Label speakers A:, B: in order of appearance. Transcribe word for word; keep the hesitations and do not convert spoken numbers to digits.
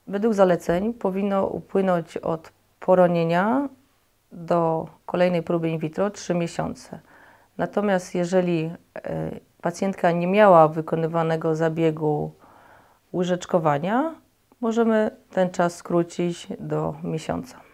A: Według zaleceń powinno upłynąć od poronienia do kolejnej próby in vitro trzy miesiące. Natomiast jeżeli pacjentka nie miała wykonywanego zabiegu łyżeczkowania, możemy ten czas skrócić do miesiąca.